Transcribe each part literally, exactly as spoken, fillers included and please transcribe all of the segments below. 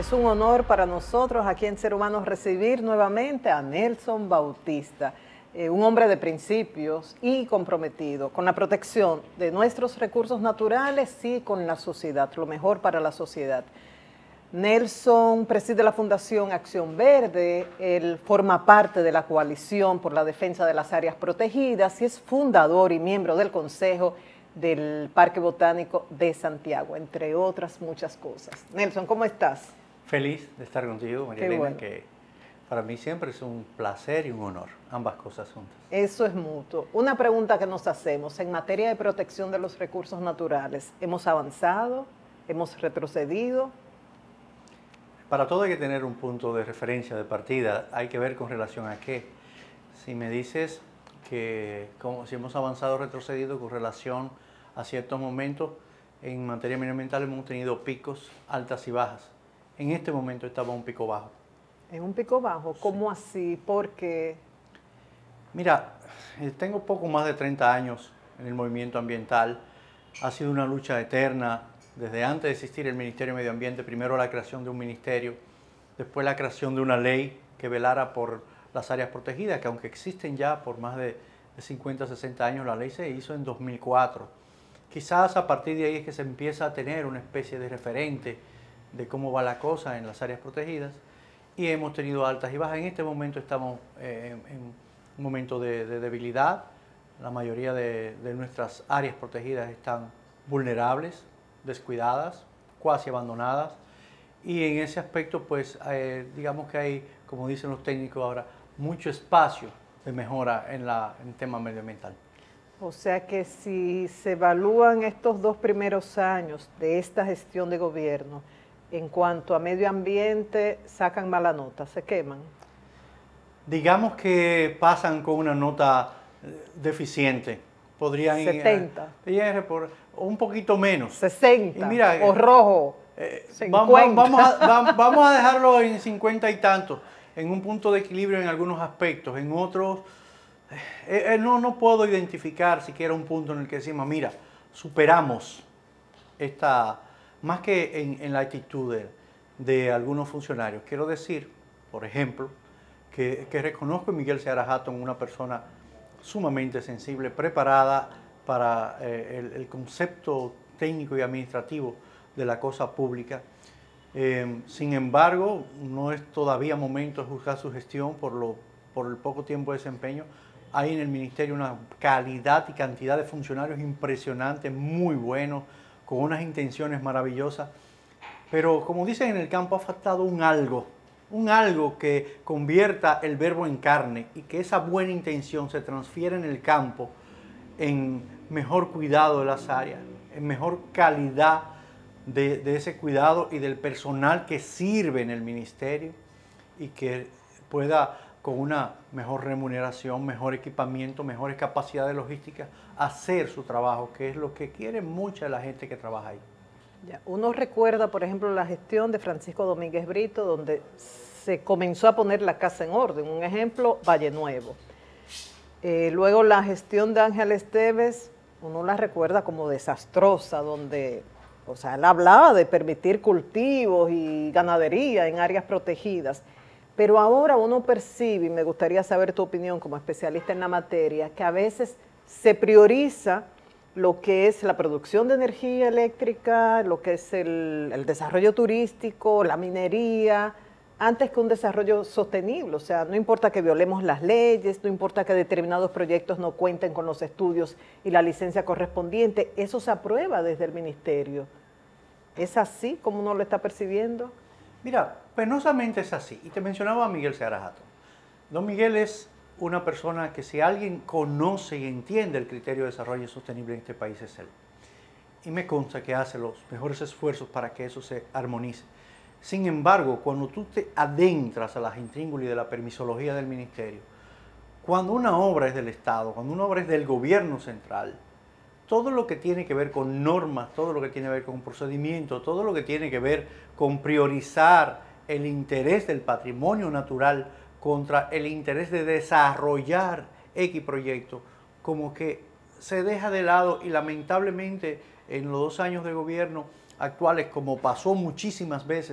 Es un honor para nosotros aquí en Ser Humano recibir nuevamente a Nelson Bautista, eh, un hombre de principios y comprometido con la protección de nuestros recursos naturales y con la sociedad, lo mejor para la sociedad. Nelson preside la Fundación Acción Verde, él forma parte de la Coalición por la Defensa de las Áreas Protegidas y es fundador y miembro del Consejo del Parque Botánico de Santiago, entre otras muchas cosas. Nelson, ¿cómo estás? Feliz de estar contigo, María Elena, bueno. que para mí siempre es un placer y un honor, ambas cosas juntas. Eso es mutuo. Una pregunta que nos hacemos, en materia de protección de los recursos naturales, ¿hemos avanzado? ¿Hemos retrocedido? Para todo hay que tener un punto de referencia, de partida, hay que ver con relación a qué. Si me dices que como, si hemos avanzado o retrocedido con relación a ciertos momentos, en materia medioambiental hemos tenido picos, altas y bajas. En este momento estamos en un pico bajo. ¿En un pico bajo? ¿Cómo sí. así? Porque... Mira, tengo poco más de treinta años en el movimiento ambiental. Ha sido una lucha eterna desde antes de existir el Ministerio de Medio Ambiente. Primero la creación de un ministerio, después la creación de una ley que velara por las áreas protegidas, que aunque existen ya por más de cincuenta, sesenta años, la ley se hizo en dos mil cuatro. Quizás a partir de ahí es que se empieza a tener una especie de referente de cómo va la cosa en las áreas protegidas, y hemos tenido altas y bajas. En este momento estamos eh, en un momento de, de debilidad. La mayoría de, de nuestras áreas protegidas están vulnerables, descuidadas, cuasi abandonadas, y en ese aspecto pues eh, digamos que hay, como dicen los técnicos ahora, mucho espacio de mejora en, la, en el tema medioambiental. O sea que si se evalúan estos dos primeros años de esta gestión de gobierno, en cuanto a medio ambiente, sacan mala nota, se queman. Digamos que pasan con una nota deficiente. Podrían setenta. Ir, ir por un poquito menos. sesenta. Y mira, o rojo. Eh, vamos, vamos, a, vamos a dejarlo en cincuenta y tantos, en un punto de equilibrio en algunos aspectos, en otros eh, eh, no, no puedo identificar siquiera un punto en el que decimos, mira, superamos esta, más que en, en la actitud de, de algunos funcionarios. Quiero decir, por ejemplo, que, que reconozco a Miguel Seara Hatton, una persona sumamente sensible, preparada para eh, el, el concepto técnico y administrativo de la cosa pública. Eh, sin embargo, no es todavía momento de juzgar su gestión por, lo, por el poco tiempo de desempeño. Hay en el ministerio una calidad y cantidad de funcionarios impresionantes, muy buenos, con unas intenciones maravillosas, pero como dicen en el campo, ha faltado un algo, un algo que convierta el verbo en carne y que esa buena intención se transfiera en el campo en mejor cuidado de las áreas, en mejor calidad de, de ese cuidado y del personal que sirve en el ministerio, y que pueda, con una mejor remuneración, mejor equipamiento, mejores capacidades logísticas, hacer su trabajo, que es lo que quiere mucha de la gente que trabaja ahí. Ya, uno recuerda, por ejemplo, la gestión de Francisco Domínguez Brito, donde se comenzó a poner la casa en orden. Un ejemplo, Valle Nuevo. Eh, luego la gestión de Ángel Esteves, uno la recuerda como desastrosa, donde, o sea, él hablaba de permitir cultivos y ganadería en áreas protegidas. Pero ahora uno percibe, y me gustaría saber tu opinión como especialista en la materia, que a veces se prioriza lo que es la producción de energía eléctrica, lo que es el, el desarrollo turístico, la minería, antes que un desarrollo sostenible. O sea, no importa que violemos las leyes, no importa que determinados proyectos no cuenten con los estudios y la licencia correspondiente, eso se aprueba desde el ministerio. ¿Es así como uno lo está percibiendo? Mira, penosamente es así. Y te mencionaba a Miguel Seara Hatton. Don Miguel es una persona que, si alguien conoce y entiende el criterio de desarrollo sostenible en este país, es él. Y me consta que hace los mejores esfuerzos para que eso se armonice. Sin embargo, cuando tú te adentras a las intríngulis de la permisología del ministerio, cuando una obra es del Estado, cuando una obra es del gobierno central, todo lo que tiene que ver con normas, todo lo que tiene que ver con procedimientos, todo lo que tiene que ver con priorizar el interés del patrimonio natural contra el interés de desarrollar X proyecto, como que se deja de lado, y lamentablemente en los dos años de gobierno actuales, como pasó muchísimas veces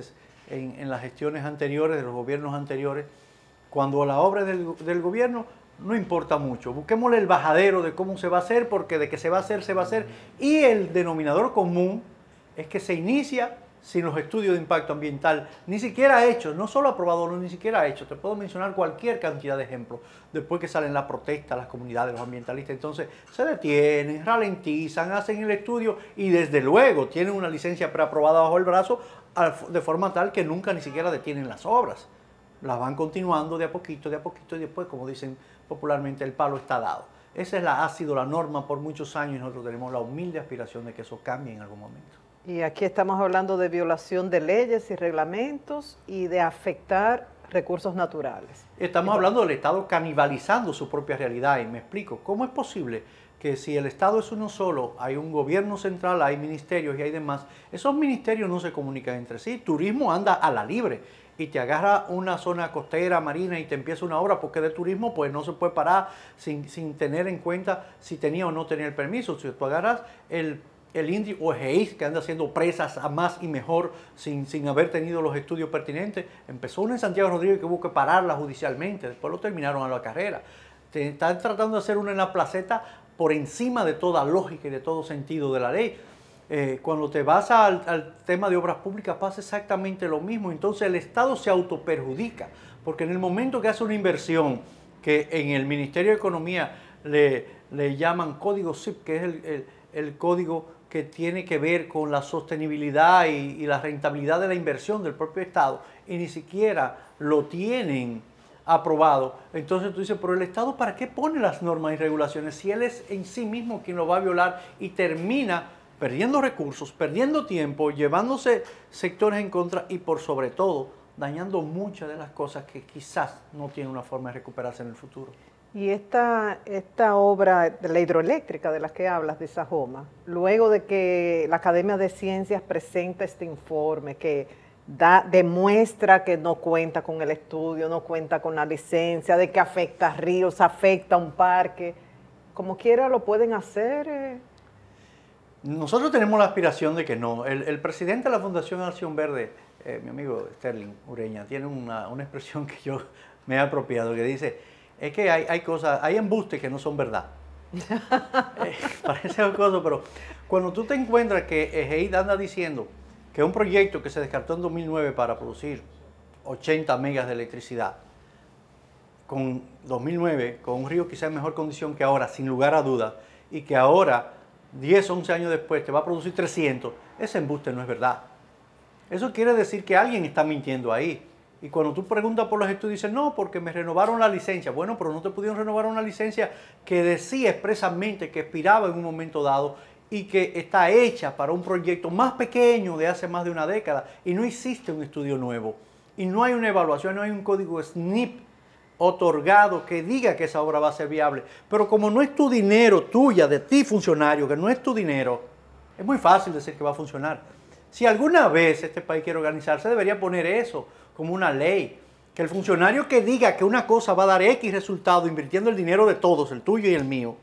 en, en las gestiones anteriores, de los gobiernos anteriores, cuando la obra del, del gobierno no importa mucho. Busquémosle el bajadero de cómo se va a hacer, porque de que se va a hacer, se va a hacer. Y el denominador común es que se inicia sin los estudios de impacto ambiental, ni siquiera hechos, no solo aprobados, no, ni siquiera hechos. Te puedo mencionar cualquier cantidad de ejemplos. Después que salen las protestas, las comunidades, los ambientalistas, entonces se detienen, ralentizan, hacen el estudio y desde luego tienen una licencia preaprobada bajo el brazo de forma tal que nunca ni siquiera detienen las obras. Las van continuando de a poquito, de a poquito y después, como dicen popularmente, el palo está dado. Esa es la, ha sido la norma por muchos años y nosotros tenemos la humilde aspiración de que eso cambie en algún momento. Y aquí estamos hablando de violación de leyes y reglamentos y de afectar recursos naturales. Estamos hablando del Estado canibalizando su propia realidad y me explico. ¿Cómo es posible que si el Estado es uno solo, hay un gobierno central, hay ministerios y hay demás, esos ministerios no se comunican entre sí? Turismo anda a la libre y te agarra una zona costera, marina y te empieza una obra porque de turismo pues no se puede parar sin, sin tener en cuenta si tenía o no tenía el permiso. Si tú agarras el el INDRI o E G I, que anda haciendo presas a más y mejor sin, sin haber tenido los estudios pertinentes. Empezó una en Santiago Rodríguez que hubo que pararla judicialmente, después lo terminaron a la carrera. Te, están tratando de hacer una en la placeta por encima de toda lógica y de todo sentido de la ley. Eh, cuando te vas al, al tema de obras públicas pasa exactamente lo mismo. Entonces el Estado se autoperjudica, porque en el momento que hace una inversión, que en el Ministerio de Economía le, le llaman código S I P, que es el, el, el código que tiene que ver con la sostenibilidad y, y la rentabilidad de la inversión del propio Estado, y ni siquiera lo tienen aprobado. Entonces tú dices, pero el Estado ¿para qué pone las normas y regulaciones si él es en sí mismo quien lo va a violar y termina perdiendo recursos, perdiendo tiempo, llevándose sectores en contra y por sobre todo dañando muchas de las cosas que quizás no tienen una forma de recuperarse en el futuro? Y esta, esta obra de la hidroeléctrica de la que hablas, de Sajoma, luego de que la Academia de Ciencias presenta este informe que da, demuestra que no cuenta con el estudio, no cuenta con la licencia, de que afecta a ríos, afecta a un parque, como quiera lo pueden hacer. Eh. Nosotros tenemos la aspiración de que no. El, el presidente de la Fundación Acción Verde, eh, mi amigo Sterling Ureña, tiene una, una expresión que yo me he apropiado, que dice: es que hay, hay cosas, hay embustes que no son verdad. eh, parece una cosa, pero cuando tú te encuentras que E G I anda diciendo que un proyecto que se descartó en dos mil nueve para producir ochenta megas de electricidad, con dos mil nueve, con un río quizá en mejor condición que ahora, sin lugar a dudas, y que ahora, diez, once años después, te va a producir trescientos, ese embuste no es verdad. Eso quiere decir que alguien está mintiendo ahí. Y cuando tú preguntas por los estudios, dicen, no, porque me renovaron la licencia. Bueno, pero no te pudieron renovar una licencia que decía expresamente que expiraba en un momento dado y que está hecha para un proyecto más pequeño de hace más de una década y no existe un estudio nuevo. Y no hay una evaluación, no hay un código S N I P otorgado que diga que esa obra va a ser viable. Pero como no es tu dinero, tuya, de ti funcionario, que no es tu dinero, es muy fácil decir que va a funcionar. Si alguna vez este país quiere organizarse, debería poner eso como una ley, que el funcionario que diga que una cosa va a dar X resultado invirtiendo el dinero de todos, el tuyo y el mío,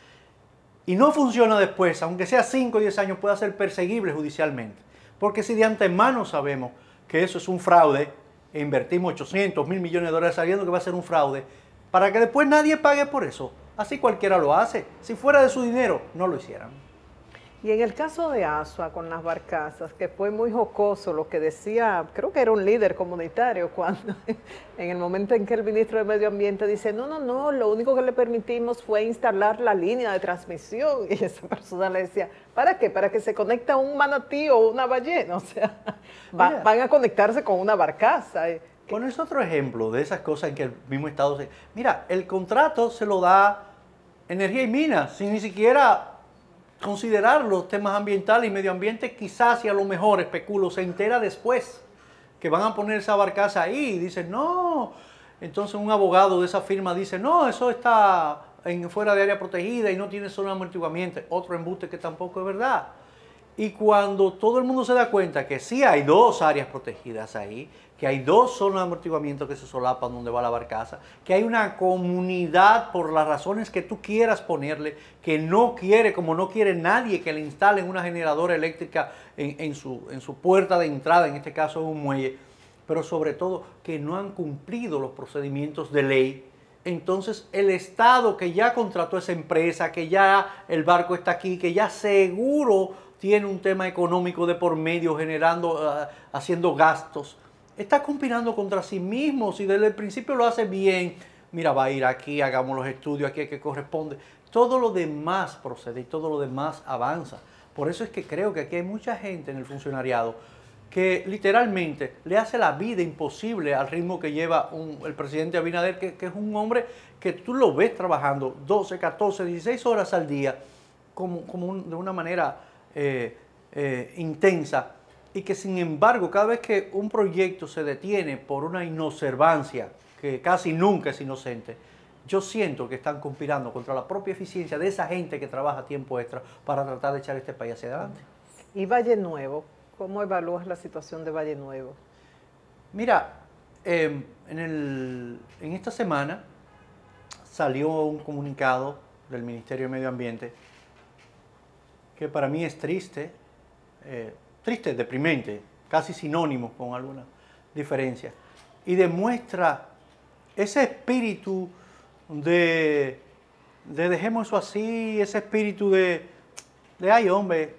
y no funciona después, aunque sea cinco o diez años, pueda ser perseguible judicialmente. Porque si de antemano sabemos que eso es un fraude, e invertimos ochocientos mil millones de dólares sabiendo que va a ser un fraude, para que después nadie pague por eso, así cualquiera lo hace. Si fuera de su dinero, no lo hicieran. Y en el caso de Asua con las barcazas, que fue muy jocoso lo que decía, creo que era un líder comunitario, cuando en el momento en que el ministro de Medio Ambiente dice, no, no, no, lo único que le permitimos fue instalar la línea de transmisión. Y esa persona le decía, ¿para qué? Para que se conecte a un manatí o una ballena. O sea, va, van a conectarse con una barcaza. Pones otro ejemplo de esas cosas en que el mismo Estado se... Mira, el contrato se lo da Energía y Minas, sin ni siquiera considerar los temas ambientales y medio ambiente, quizás y a lo mejor, especulo, se entera después que van a poner esa barcaza ahí y dicen, no, entonces un abogado de esa firma dice, no, eso está en, fuera de área protegida y no tiene zona de amortiguamiento, otro embuste que tampoco es verdad. Y cuando todo el mundo se da cuenta que sí hay dos áreas protegidas ahí, que hay dos zonas de amortiguamiento que se solapan donde va la barcaza, que hay una comunidad por las razones que tú quieras ponerle, que no quiere, como no quiere nadie que le instalen una generadora eléctrica en, en, su, en su puerta de entrada, en este caso en un muelle, pero sobre todo que no han cumplido los procedimientos de ley. Entonces el Estado que ya contrató esa empresa, que ya el barco está aquí, que ya seguro tiene un tema económico de por medio generando, uh, haciendo gastos, está conspirando contra sí mismo. Si desde el principio lo hace bien, mira, va a ir aquí, hagamos los estudios aquí que corresponde, todo lo demás procede y todo lo demás avanza. Por eso es que creo que aquí hay mucha gente en el funcionariado que literalmente le hace la vida imposible al ritmo que lleva un, el presidente Abinader, que, que es un hombre que tú lo ves trabajando doce, catorce, dieciséis horas al día, como, como un, de una manera eh, eh, intensa, y que sin embargo cada vez que un proyecto se detiene por una inobservancia, que casi nunca es inocente, yo siento que están conspirando contra la propia eficiencia de esa gente que trabaja a tiempo extra para tratar de echar este país hacia adelante. ¿Y Valle Nuevo? ¿Cómo evalúas la situación de Valle Nuevo? Mira, eh, en, el, en esta semana salió un comunicado del Ministerio de Medio Ambiente que para mí es triste, eh, triste, deprimente, casi sinónimo con alguna diferencia, y demuestra ese espíritu de, de dejemos eso así, ese espíritu de, de ay hombre,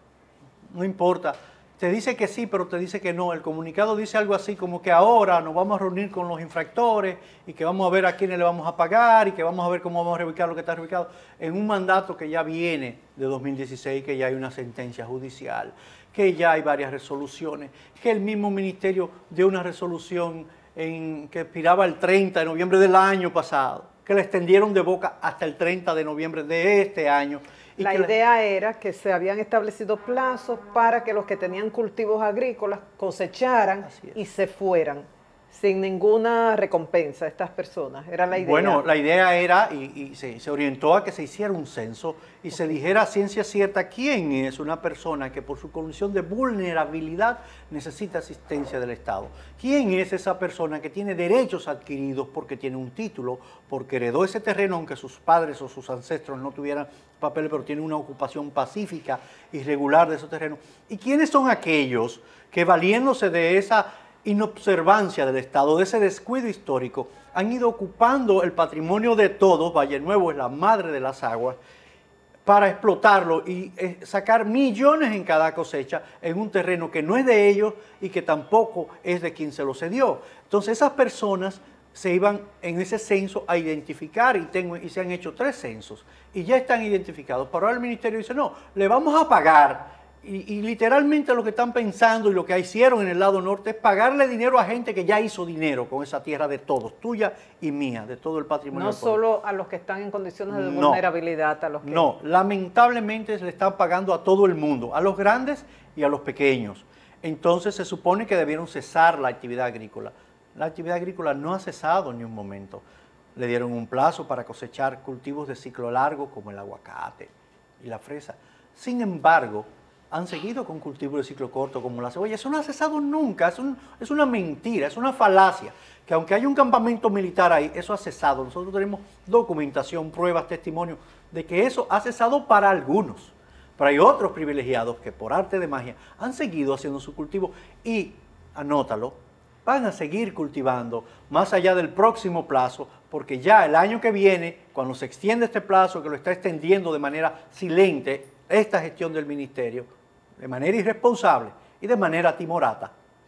no importa. Te dice que sí, pero te dice que no. El comunicado dice algo así como que ahora nos vamos a reunir con los infractores y que vamos a ver a quiénes le vamos a pagar y que vamos a ver cómo vamos a reubicar lo que está reubicado en un mandato que ya viene de dos mil dieciséis, que ya hay una sentencia judicial, que ya hay varias resoluciones, que el mismo ministerio dio una resolución en, que expiraba el treinta de noviembre del año pasado, que la extendieron de boca hasta el treinta de noviembre de este año. Y la idea la... era que se habían establecido plazos para que los que tenían cultivos agrícolas cosecharan y se fueran sin ninguna recompensa a estas personas. Era la idea. Bueno, la idea era, y, y se, se orientó a que se hiciera un censo y okay. se dijera a ciencia cierta quién es una persona que por su condición de vulnerabilidad necesita asistencia del Estado. ¿Quién es esa persona que tiene derechos adquiridos porque tiene un título, porque heredó ese terreno aunque sus padres o sus ancestros no tuvieran papel, pero tiene una ocupación pacífica y regular de esos terrenos? ¿Y quiénes son aquellos que valiéndose de esa inobservancia del Estado, de ese descuido histórico, han ido ocupando el patrimonio de todos? Valle Nuevo es la madre de las aguas, para explotarlo y eh, sacar millones en cada cosecha en un terreno que no es de ellos y que tampoco es de quien se lo cedió. Entonces esas personas se iban en ese censo a identificar y, tengo, y se han hecho tres censos y ya están identificados. Pero ahora el ministerio dice, no, le vamos a pagar. Y, y literalmente lo que están pensando y lo que hicieron en el lado norte es pagarle dinero a gente que ya hizo dinero con esa tierra de todos, tuya y mía, de todo el patrimonio. No solo a los que están en condiciones de no, vulnerabilidad, a los que... No, lamentablemente se le están pagando a todo el mundo, a los grandes y a los pequeños. Entonces se supone que debieron cesar la actividad agrícola. La actividad agrícola no ha cesado ni un momento. Le dieron un plazo para cosechar cultivos de ciclo largo como el aguacate y la fresa. Sin embargo, han seguido con cultivos de ciclo corto como la cebolla. Eso no ha cesado nunca, es, un, es una mentira, es una falacia, que aunque hay un campamento militar ahí, eso ha cesado. Nosotros tenemos documentación, pruebas, testimonios de que eso ha cesado para algunos, pero hay otros privilegiados que por arte de magia han seguido haciendo su cultivo y, anótalo, van a seguir cultivando más allá del próximo plazo, porque ya el año que viene, cuando se extiende este plazo, que lo está extendiendo de manera silente esta gestión del ministerio, de manera irresponsable y de manera timorata,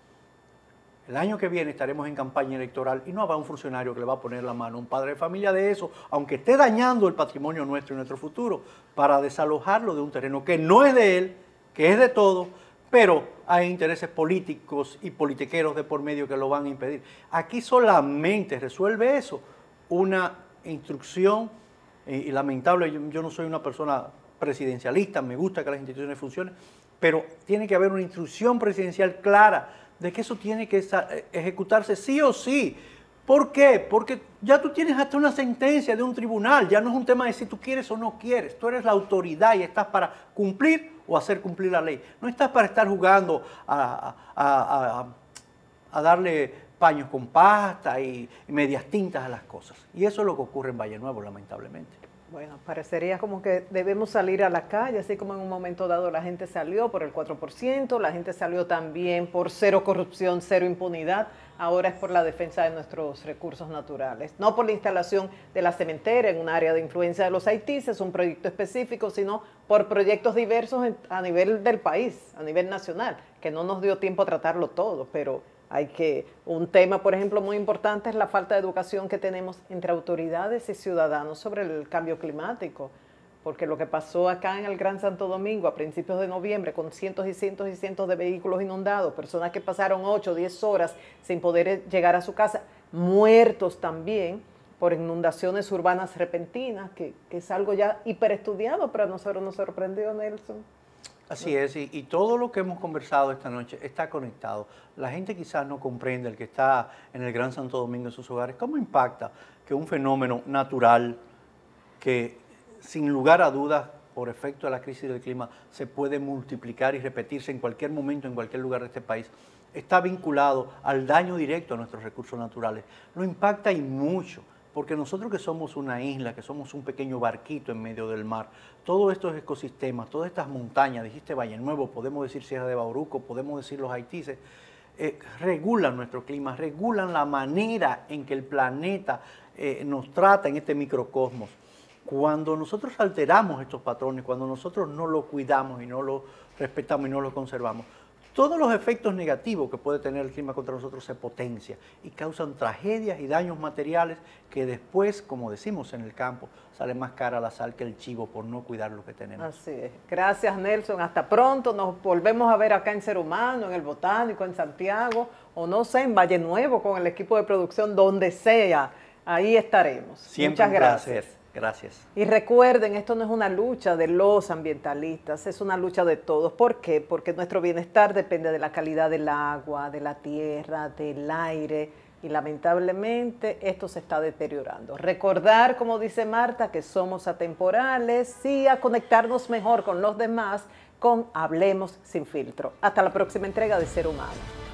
el año que viene estaremos en campaña electoral y no habrá un funcionario que le va a poner la mano a un padre de familia de eso, aunque esté dañando el patrimonio nuestro y nuestro futuro, para desalojarlo de un terreno que no es de él, que es de todos, pero hay intereses políticos y politiqueros de por medio que lo van a impedir. Aquí solamente resuelve eso una instrucción, y, y lamentable, yo, yo no soy una persona presidencialista, me gusta que las instituciones funcionen, pero tiene que haber una instrucción presidencial clara de que eso tiene que ejecutarse sí o sí. ¿Por qué? Porque ya tú tienes hasta una sentencia de un tribunal, ya no es un tema de si tú quieres o no quieres, tú eres la autoridad y estás para cumplir o hacer cumplir la ley. No estás para estar jugando a, a, a, a darle paños con pasta y, y medias tintas a las cosas. Y eso es lo que ocurre en Valle Nuevo, lamentablemente. Bueno, parecería como que debemos salir a la calle, así como en un momento dado la gente salió por el cuatro por ciento, la gente salió también por cero corrupción, cero impunidad, ahora es por la defensa de nuestros recursos naturales. No por la instalación de la cementera en un área de influencia de los haitíes, es un proyecto específico, sino por proyectos diversos a nivel del país, a nivel nacional, que no nos dio tiempo a tratarlo todo, pero hay que, un tema, por ejemplo, muy importante es la falta de educación que tenemos entre autoridades y ciudadanos sobre el cambio climático, porque lo que pasó acá en el Gran Santo Domingo a principios de noviembre con cientos y cientos y cientos de vehículos inundados, personas que pasaron ocho o diez horas sin poder llegar a su casa, muertos también por inundaciones urbanas repentinas, que, que es algo ya hiperestudiado, pero a nosotros nos sorprendió, Nelson. Así es, y, y todo lo que hemos conversado esta noche está conectado. La gente quizás no comprende, el que está en el Gran Santo Domingo en sus hogares, cómo impacta que un fenómeno natural que sin lugar a dudas por efecto de la crisis del clima se puede multiplicar y repetirse en cualquier momento, en cualquier lugar de este país, está vinculado al daño directo a nuestros recursos naturales. Lo impacta y mucho. Porque nosotros que somos una isla, que somos un pequeño barquito en medio del mar, todos estos ecosistemas, todas estas montañas, dijiste Valle Nuevo, podemos decir Sierra de Bauruco, podemos decir los haitíes, eh, regulan nuestro clima, regulan la manera en que el planeta eh, nos trata en este microcosmos. Cuando nosotros alteramos estos patrones, cuando nosotros no los cuidamos y no los respetamos y no los conservamos, todos los efectos negativos que puede tener el clima contra nosotros se potencian y causan tragedias y daños materiales que después, como decimos en el campo, sale más cara la sal que el chivo por no cuidar lo que tenemos. Así es. Gracias, Nelson. Hasta pronto. Nos volvemos a ver acá en Ser Humano, en el Botánico, en Santiago, o no sé, en Valle Nuevo con el equipo de producción, donde sea. Ahí estaremos. Siempre Muchas gracias. Placer. Gracias. Y recuerden, esto no es una lucha de los ambientalistas, es una lucha de todos. ¿Por qué? Porque nuestro bienestar depende de la calidad del agua, de la tierra, del aire, y lamentablemente esto se está deteriorando. Recordar, como dice Marta, que somos atemporales y a conectarnos mejor con los demás con Hablemos Sin Filtro. Hasta la próxima entrega de Ser Humano.